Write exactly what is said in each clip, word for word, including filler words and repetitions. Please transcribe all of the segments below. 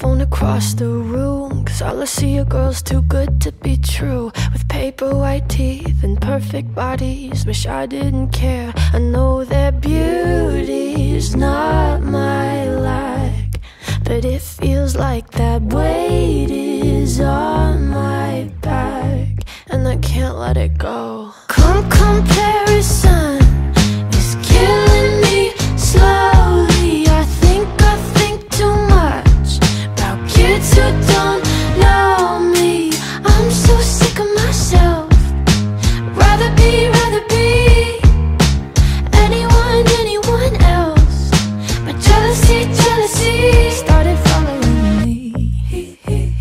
phone across the room, 'cause all I see are girls too good to be true, with paper white teeth and perfect bodies. Wish I didn't care. I know their beauty's not my like, but it feels like that weight is on my back, and I can't let it go. Come comparison is killing me slowly. I think I think too much about kids who don't know me. I'm so sick of myself. Rather be, rather be anyone, anyone else. But jealousy, jealousy started following me.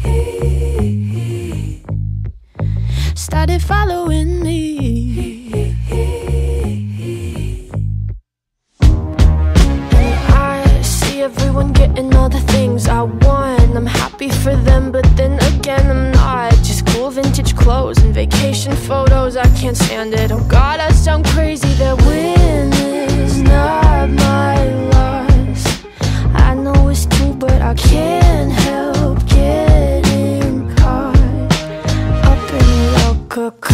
Started following me. Everyone getting all the things I want. I'm happy for them, but then again I'm not. Just cool vintage clothes and vacation photos, I can't stand it. Oh God, I sound crazy. That win is not my loss. I know it's true, but I can't help getting caught up in your cocoon.